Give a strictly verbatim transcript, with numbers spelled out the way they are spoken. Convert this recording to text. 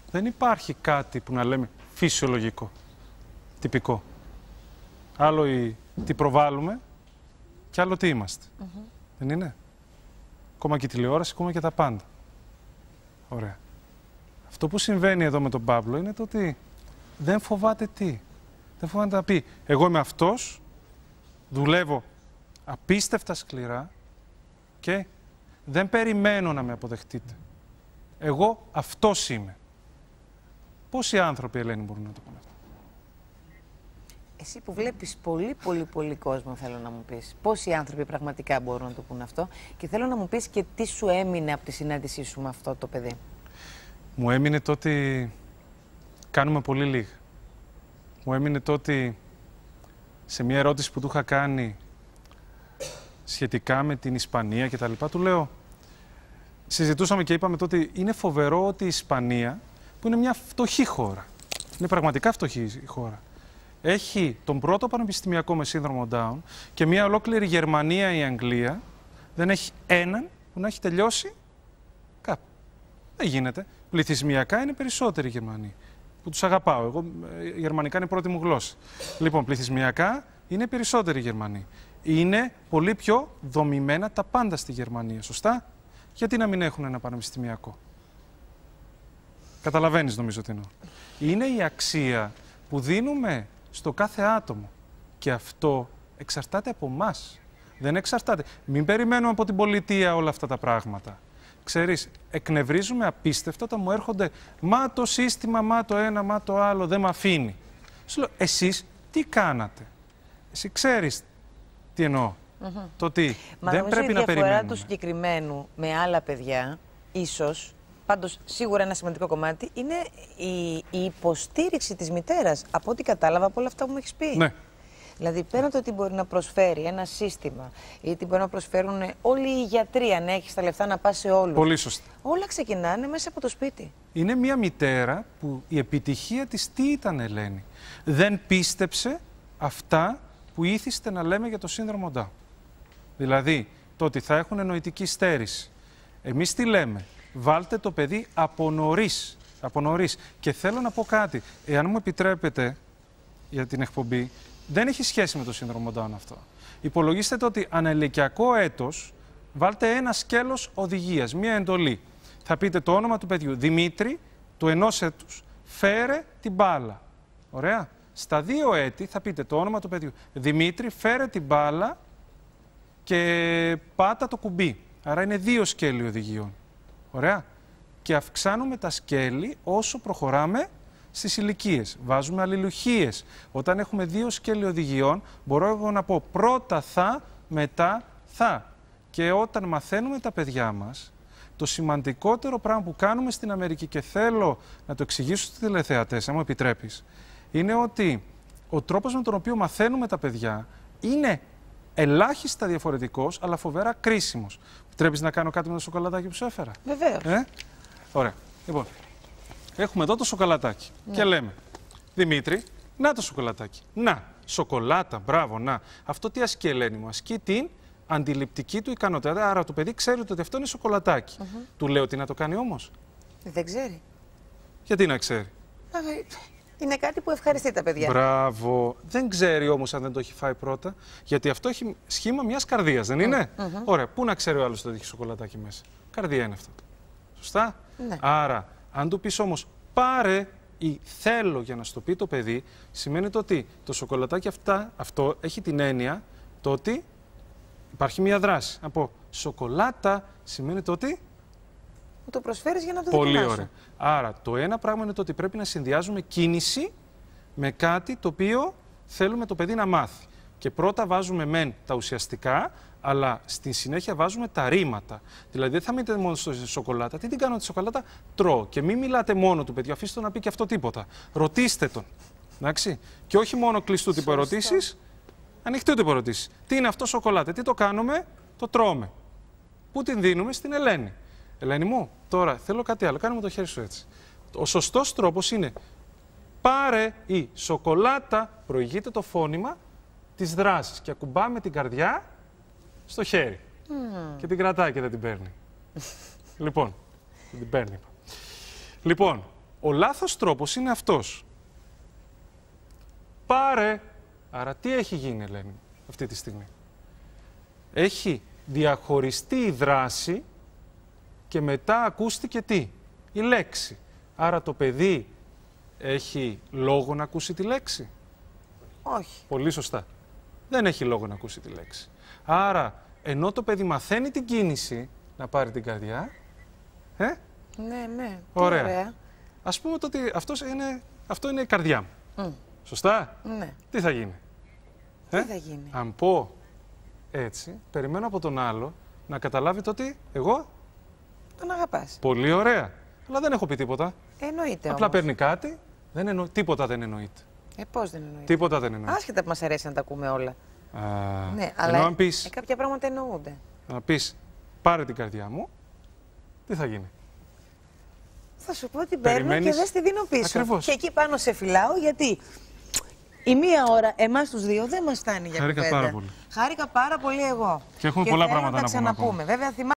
Δεν υπάρχει κάτι που να λέμε φυσιολογικό, τυπικό. Άλλο η, τι προβάλλουμε και άλλο τι είμαστε. Mm-hmm. Δεν είναι? Ακόμα και η τηλεόραση, ακόμα και τα πάντα. Ωραία. Αυτό που συμβαίνει εδώ με τον Παύλο είναι το ότι δεν φοβάται τι. Δεν φοβάται να πει, εγώ είμαι αυτός, δουλεύω απίστευτα σκληρά και δεν περιμένω να με αποδεχτείτε. Εγώ αυτός είμαι. Πόσοι άνθρωποι, Ελένη, μπορούν να το πούνε αυτό? Εσύ που βλέπεις πολύ, πολύ, πολύ κόσμο, θέλω να μου πεις. Πόσοι άνθρωποι πραγματικά μπορούν να το πούν αυτό? Και θέλω να μου πεις και τι σου έμεινε από τη συνάντησή σου με αυτό το παιδί. Μου έμεινε το ότι κάνουμε πολύ λίγα. Μου έμεινε το ότι σε μια ερώτηση που του είχα κάνει σχετικά με την Ισπανία και τα λοιπά, του λέω, συζητούσαμε και είπαμε τότε, είναι φοβερό ότι η Ισπανία, που είναι μια φτωχή χώρα, είναι πραγματικά φτωχή η χώρα, έχει τον πρώτο πανεπιστημιακό με σύνδρομο Down και μια ολόκληρη Γερμανία ή Αγγλία δεν έχει έναν που να έχει τελειώσει κάπου. Δεν γίνεται. Πληθυσμιακά είναι περισσότεροι οι Γερμανοί, που τους αγαπάω. Εγώ, η γερμανικά είναι η πρώτη μου γλώσσα. Λοιπόν, πληθυσμιακά είναι περισσότεροι οι Γερμανοί. Είναι πολύ πιο δομημένα τα πάντα στη Γερμανία, σωστά? Γιατί να μην έχουν ένα πανεπιστημιακό? Καταλαβαίνεις, νομίζω τι εννοώ. Είναι η αξία που δίνουμε στο κάθε άτομο. Και αυτό εξαρτάται από εμάς. Δεν εξαρτάται. Μην περιμένουμε από την πολιτεία όλα αυτά τα πράγματα. Ξέρεις, εκνευρίζουμε απίστευτα όταν μου έρχονται «Μα το σύστημα, μα το ένα, μα το άλλο, δεν με αφήνει». Σου λέω, εσείς τι κάνατε? Εσύ ξέρεις τι εννοώ. Mm-hmm. Το τι Μα δεν πρέπει να περιμένουμε. Η διαφορά του συγκεκριμένου με άλλα παιδιά, ίσως, πάντως σίγουρα ένα σημαντικό κομμάτι, είναι η, η υποστήριξη της μητέρας. Από ό,τι κατάλαβα από όλα αυτά που μου έχεις πει. Ναι. Δηλαδή, πέραν το ότι μπορεί να προσφέρει ένα σύστημα ή τι μπορεί να προσφέρουν όλοι οι γιατροί, αν έχεις τα λεφτά να πας σε όλους. Πολύ σωστά. Όλα ξεκινάνε μέσα από το σπίτι. Είναι μια μητέρα που η επιτυχία της τι ήταν, Ελένη? Δεν πίστεψε αυτά που ήθιστε να λέμε για το σύνδρομο Down. Δηλαδή, το ότι θα έχουν νοητική στέρηση. Εμείς τι λέμε? Βάλτε το παιδί από νωρίς. Από νωρίς. Και θέλω να πω κάτι. Εάν μου επιτρέπετε για την εκπομπή, δεν έχει σχέση με το σύνδρομο Down αυτό. Υπολογίστε το ότι ανελικιακό έτος βάλτε ένα σκέλος οδηγίας, μία εντολή. Θα πείτε το όνομα του παιδιού. Δημήτρη, του ενός έτους, φέρε την μπάλα. Ωραία. Στα δύο έτη θα πείτε το όνομα του παιδιού. Δημήτρη, φέρε την μπάλα και πάτα το κουμπί. Άρα είναι δύο σκέλη οδηγιών. Ωραία. Και αυξάνουμε τα σκέλη όσο προχωράμε στις ηλικίες. Βάζουμε αλληλουχίες. Όταν έχουμε δύο σκέλη οδηγιών, μπορώ εγώ να πω πρώτα θα, μετά θα. Και όταν μαθαίνουμε τα παιδιά μας, το σημαντικότερο πράγμα που κάνουμε στην Αμερική, και θέλω να το εξηγήσω στους τηλεθεατές, αν μου επιτρέπεις, είναι ότι ο τρόπος με τον οποίο μαθαίνουμε τα παιδιά είναι ελάχιστα διαφορετικός, αλλά φοβερά κρίσιμος. Επιτρέπεις να κάνω κάτι με το σοκολατάκι που σου έφερα? Βεβαίως. Ε? Ωραία. Λοιπόν, έχουμε εδώ το σοκολατάκι. Ναι. Και λέμε, Δημήτρη, να το σοκολατάκι. Να, σοκολάτα, μπράβο, να. Αυτό τι ασκεί, Ελένη μου? Ασκεί την αντιληπτική του ικανότητα. Άρα το παιδί ξέρει ότι αυτό είναι σοκολατάκι. Uh -huh. Του λέω τι να το κάνει όμως? Δεν ξέρει. Γιατί να ξέρει? Είναι κάτι που ευχαριστεί τα παιδιά. Μπράβο. Δεν ξέρει όμως αν δεν το έχει φάει πρώτα. Γιατί αυτό έχει σχήμα μιας καρδίας, δεν είναι? Uh -huh. Ωραία. Πού να ξέρει ο άλλος ότι έχει σοκολατάκι μέσα? Καρδία είναι αυτό. Σωστά. Ναι. Άρα, αν του πεις όμως πάρε ή θέλω για να σου το πει το παιδί, σημαίνει το ότι το σοκολατάκι αυτά, αυτό έχει την έννοια το ότι υπάρχει μια δράση. Να πω σοκολάτα σημαίνει το ότι μου το προσφέρεις για να το πολύ δοκιμάσω. ωραία. Άρα το ένα πράγμα είναι το ότι πρέπει να συνδυάζουμε κίνηση με κάτι το οποίο θέλουμε το παιδί να μάθει. Και πρώτα βάζουμε μεν τα ουσιαστικά, αλλά στη συνέχεια βάζουμε τα ρήματα. Δηλαδή δεν θα μείνετε μόνο στο σοκολάτα. Τι την κάνω τη σοκολάτα? Τρώω. Και μην μιλάτε μόνο του παιδιού, αφήστε τον να πει και αυτό τίποτα. Ρωτήστε τον. Εντάξει. Και όχι μόνο κλειστού τύπου ερωτήσεις, ανοιχτού τύπου ερωτήσεις. Τι είναι αυτό σοκολάτα? Τι το κάνουμε? Το τρώμε. Πού την δίνουμε? Στην Ελένη. Ελένη μου, τώρα θέλω κάτι άλλο. Κάνε μου το χέρι σου έτσι. Ο σωστός τρόπος είναι πάρε η σοκολάτα, προηγείται το φώνημα της δράσης και ακουμπάμε την καρδιά στο χέρι. Mm. Και την κρατάει και δεν την παίρνει. Λοιπόν, δεν την παίρνει. Λοιπόν, Ο λάθος τρόπος είναι αυτός. Πάρε. Άρα τι έχει γίνει, Ελένη, αυτή τη στιγμή? Έχει διαχωριστεί η δράση και μετά ακούστηκε τι? Η λέξη. Άρα το παιδί έχει λόγο να ακούσει τη λέξη? Όχι. Πολύ σωστά. Δεν έχει λόγο να ακούσει τη λέξη. Άρα, ενώ το παιδί μαθαίνει την κίνηση να πάρει την καρδιά, ε? Ναι, ναι. Ωραία. ωραία. Ας πούμε ότι αυτός είναι, αυτό είναι η καρδιά μου. Mm. Σωστά? Ναι. Τι θα γίνει? Τι ε? θα γίνει? Αν πω έτσι, περιμένω από τον άλλο να καταλάβει το ότι εγώ... Τον αγαπάς. Πολύ ωραία. Αλλά δεν έχω πει τίποτα. Εννοείται. Απλά όμως. παίρνει κάτι, δεν εννο... τίποτα δεν εννοείται. Ε, πώς δεν εννοείται? Τίποτα δεν εννοείται. Άσχετα που μας αρέσει να τα ακούμε όλα. Α, Ναι, αλλά ενώ αν πεις, ε, κάποια πράγματα εννοούνται. να πεις, πάρε την καρδιά μου, τι θα γίνει? Θα σου πω την παίρνω και Περιμένεις- δεν στη δίνω πίσω. Ακριβώς. Και εκεί πάνω σε φυλάω, γιατί η μία ώρα εμάς τους δύο δεν μας φτάνει για Χάρηκα κουβέντα. πάρα πολύ. Χάρηκα πάρα πολύ εγώ. Και έχουμε πολλά θέλω πράγματα να τα να πούμε ξαναπούμε. Βέβαια, θυμάμαι